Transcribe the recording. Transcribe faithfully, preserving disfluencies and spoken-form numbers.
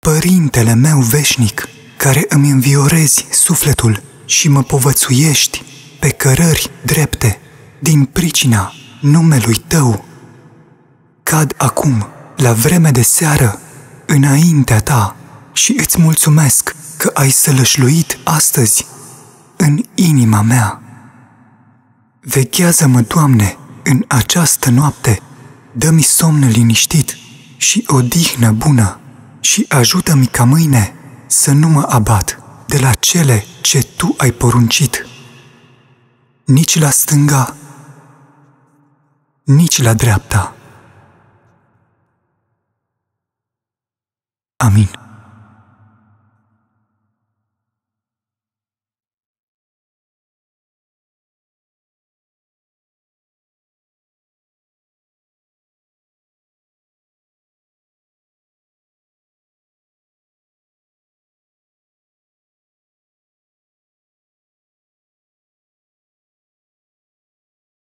Părintele meu veșnic, care îmi înviorezi sufletul și mă povățuiești pe cărări drepte din pricina numelui Tău, cad acum, la vreme de seară, înaintea Ta și îți mulțumesc că ai sălășluit astăzi în inima mea. Veghează-mă, Doamne, în această noapte, dă-mi somn liniștit și odihnă bună și ajută-mi ca mâine să nu mă abat de la cele ce Tu ai poruncit, nici la stânga, nici la dreapta. Amin.